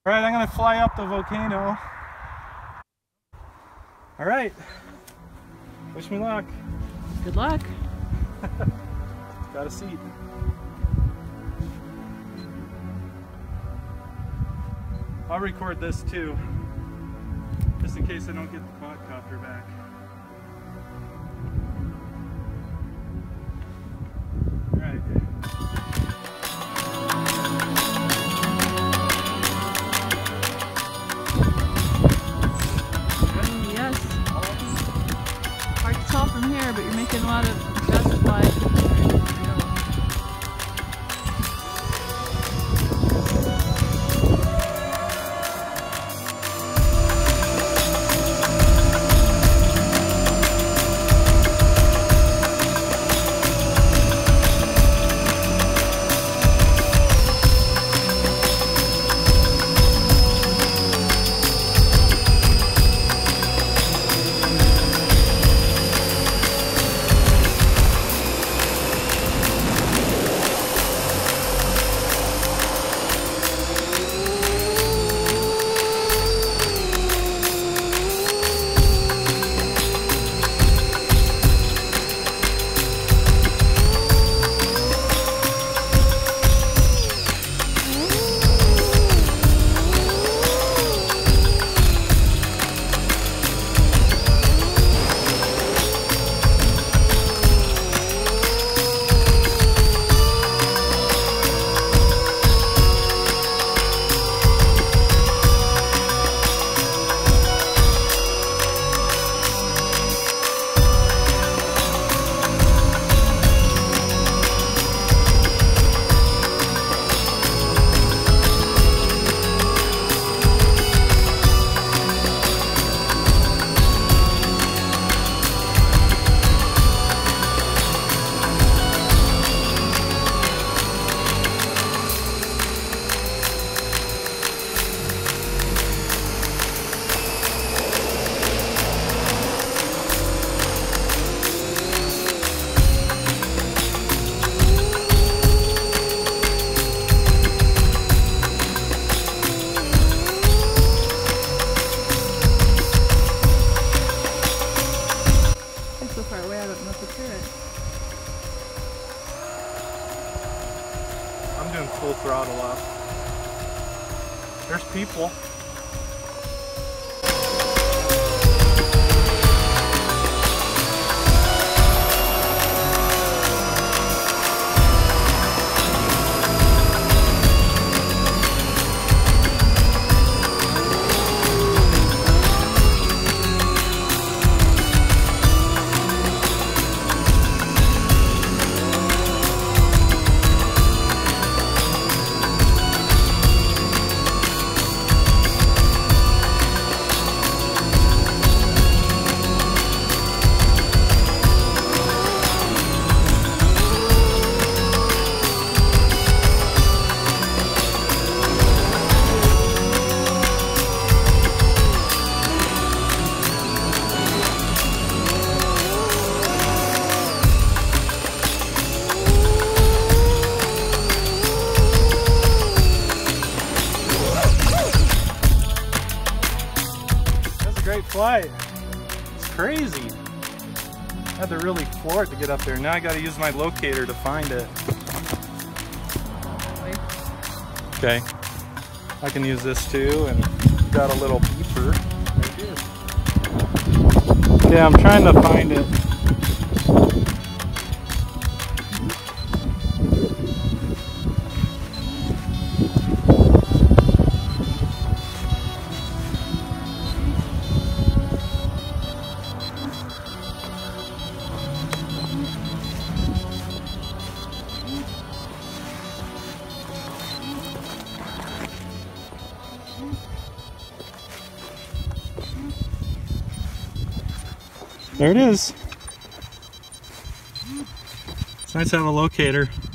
Alright, I'm gonna fly up the volcano. Alright. Wish me luck. Good luck. Got a seat. I'll record this too, just in case I don't get the quadcopter back. Alright. Yes. Hard to tell from here, but you're making a lot of dust fly. I'm doing full throttle up. There's people. Great flight. It's crazy. I had to really floor it to get up there. Now I got to use my locator to find it. Okay. I can use this too, and got a little beeper right here. Yeah, I'm trying to find it. There it is. It's nice to have a locator.